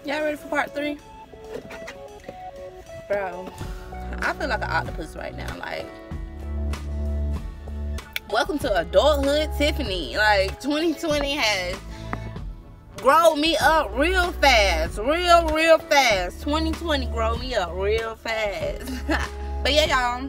Y'all ready for part 3? Bro, I feel like an octopus right now. Like, welcome to adulthood, Tiffany. Like, 2020 has grown me up real fast. Real fast. 2020 grown me up real fast. But yeah, y'all.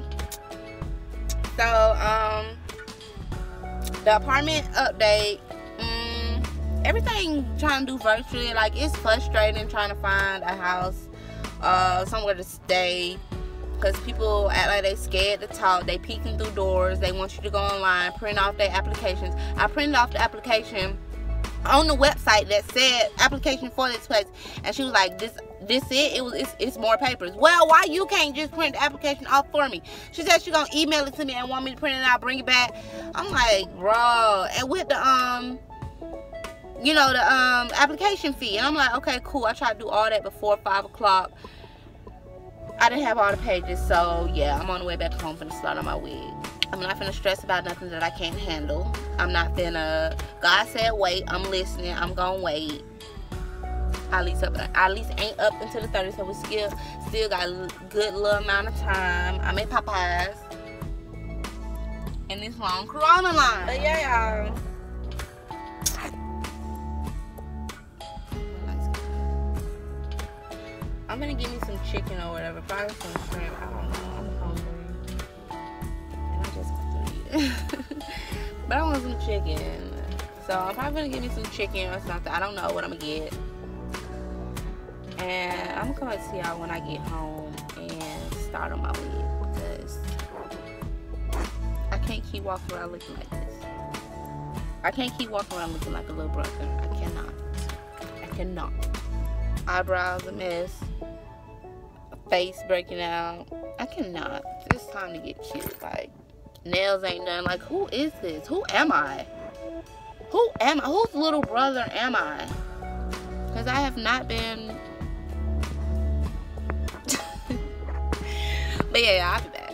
So, the apartment update. Everything trying to do virtually. Like, it's frustrating trying to find a house, somewhere to stay. Because people act like they scared to talk. They peeking through doors. They want you to go online, print off their applications. I printed off the application on the website that said application for this place, and she was like, this it's more papers. Well, why you can't just print the application off for me? She said she gonna email it to me and want me to print it out, bring it back. I'm like, bro. And with the you know, the application fee, and I'm like, okay, cool. I tried to do all that before 5 o'clock. I didn't have all the pages, so yeah, I'm on the way back home for the start on my wig. I'm not finna stress about nothing that I can't handle. I'm not finna. God said wait. I'm listening. I'm gonna wait. At least ain't up until the 30th, so we still got a good little amount of time. I'm at Popeyes in this long Corona line. But yeah, y'all. I'm gonna give me some chicken or whatever. Probably some shrimp. I don't know. I'm hungry. And I just got to eat. But I want some chicken. So I'm probably gonna give me some chicken or something. I don't know what I'm gonna get. And I'm gonna come back to see y'all when I get home and start on my wig. Because I can't keep walking around looking like this. I can't keep walking around looking like a little brother. I cannot. Eyebrows a mess. Face breaking out. I cannot. It's time to get cute. Like, nails ain't done. Like, who is this? Who am I? Whose little brother am I? Because I have not been. But yeah, I'll be back.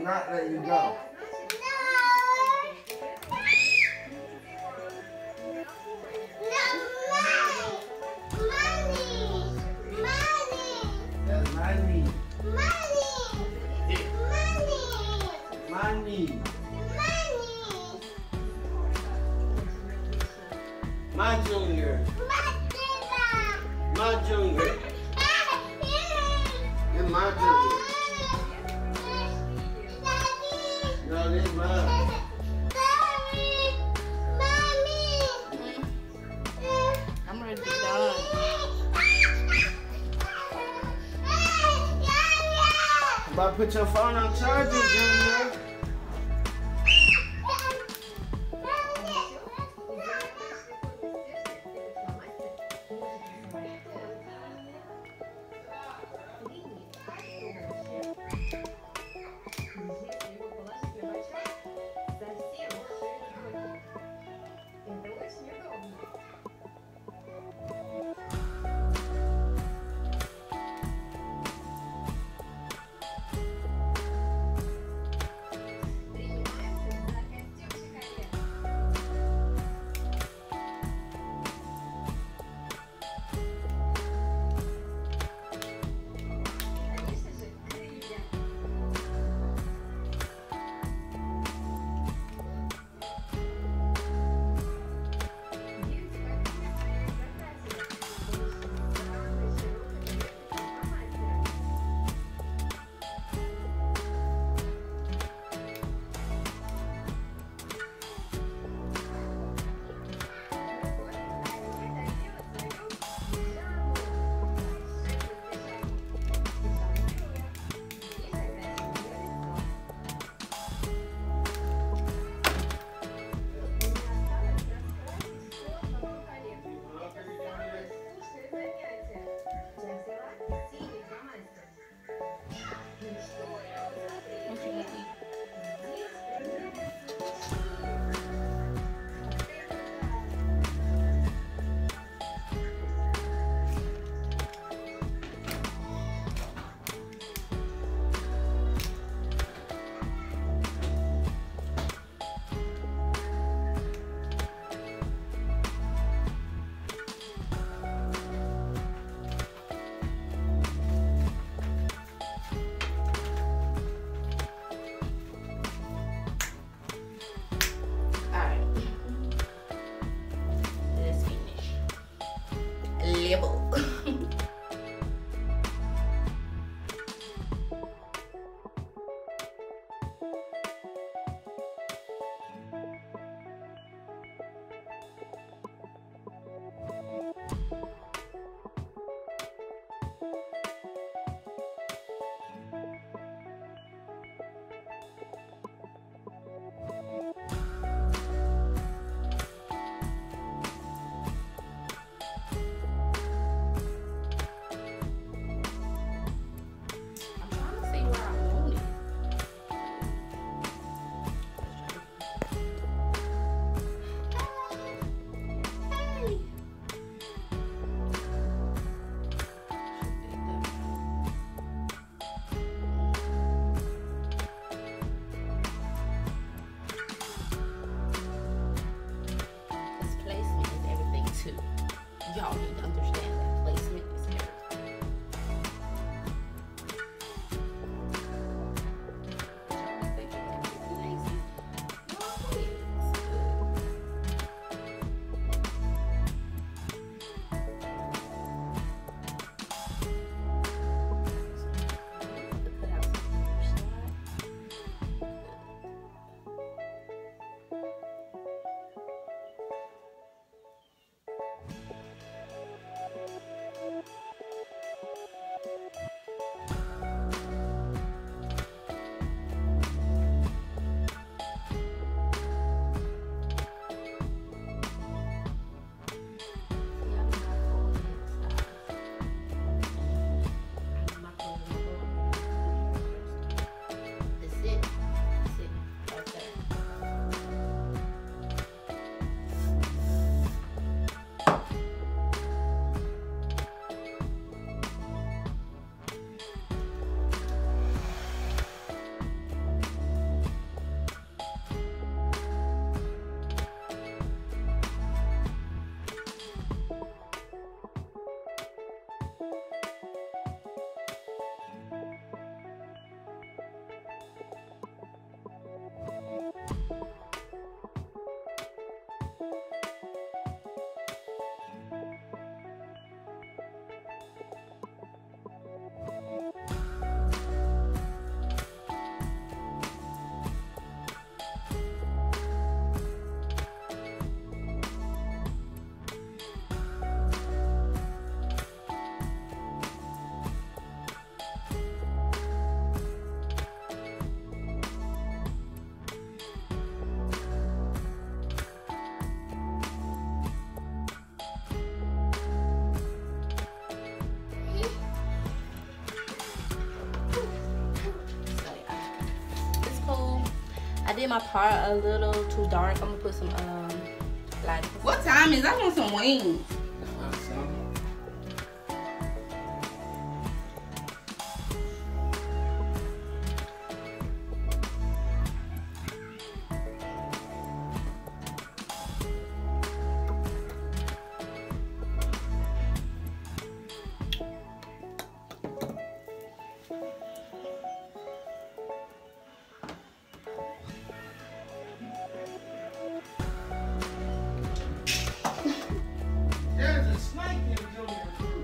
not let you go. That's money. Money. My junior. My junior. It's my junior. No, this is mine. I'm ready to be done. But put your phone on charger, Junior. did my part a little too dark. I'm gonna put some light. What time is? I want some wings. There's a snake in Junior food.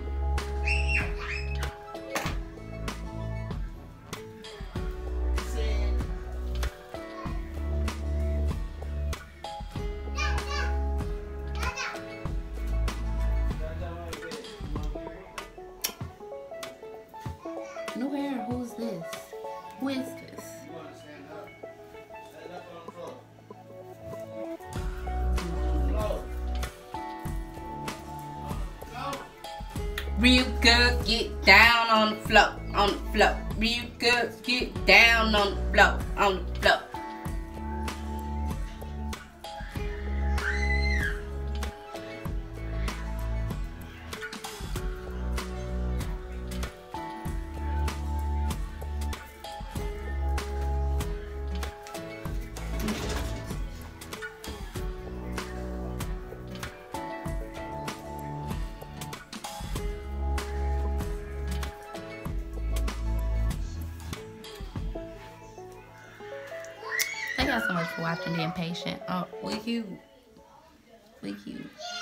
New hair. Who's this? Who is this? You want to stand up? Stand up on the floor. Real good, get down on the floor, on the floor. Real good, get down on the floor, on the floor. Thank y'all so much for watching, being patient. We cute.